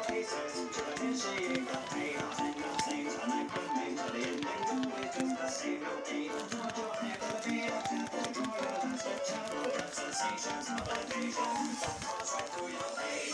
pieces. To the天使一个配套才能形成那个美这里能够为这个 save your day， 做就爱的必要的不重要的是全部的 sensations of elevation， Don't cross right through your face。